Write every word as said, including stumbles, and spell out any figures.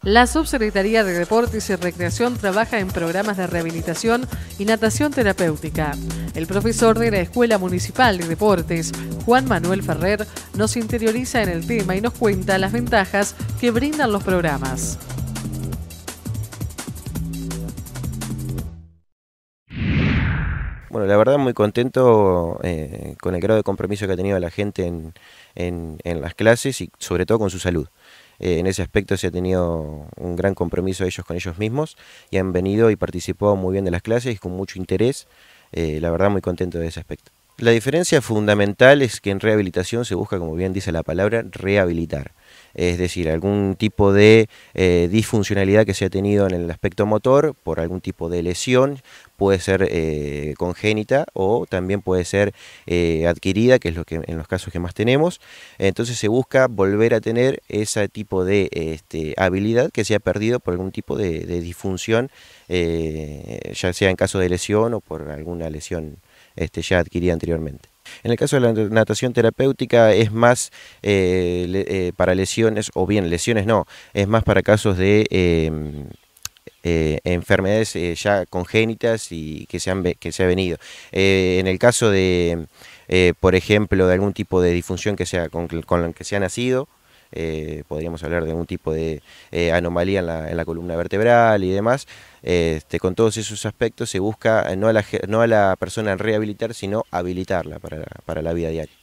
La Subsecretaría de Deportes y Recreación trabaja en programas de rehabilitación y natación terapéutica. El profesor de la Escuela Municipal de Deportes, Juan Manuel Ferrer, nos interioriza en el tema y nos cuenta las ventajas que brindan los programas. Bueno, la verdad muy contento eh, con el grado de compromiso que ha tenido la gente en, en, en las clases y sobre todo con su salud. Eh, en ese aspecto se ha tenido un gran compromiso ellos con ellos mismos y han venido y participado muy bien de las clases y con mucho interés. Eh, la verdad muy contento de ese aspecto. La diferencia fundamental es que en rehabilitación se busca, como bien dice la palabra, rehabilitar. Es decir, algún tipo de eh, disfuncionalidad que se ha tenido en el aspecto motor por algún tipo de lesión, puede ser eh, congénita o también puede ser eh, adquirida, que es lo que en los casos que más tenemos. Entonces se busca volver a tener ese tipo de este, habilidad que se ha perdido por algún tipo de, de disfunción, eh, ya sea en caso de lesión o por alguna lesión este, ya adquirida anteriormente. En el caso de la natación terapéutica es más eh, le, eh, para lesiones, o bien lesiones no, es más para casos de eh, eh, enfermedades eh, ya congénitas y que se han, que se ha venido. Eh, en el caso de, eh, por ejemplo, de algún tipo de disfunción que sea con, con la que se ha nacido, Eh, podríamos hablar de algún tipo de eh, anomalía en la, en la columna vertebral y demás. Este, con todos esos aspectos se busca no a la, no a la persona rehabilitar, sino habilitarla para, para la vida diaria.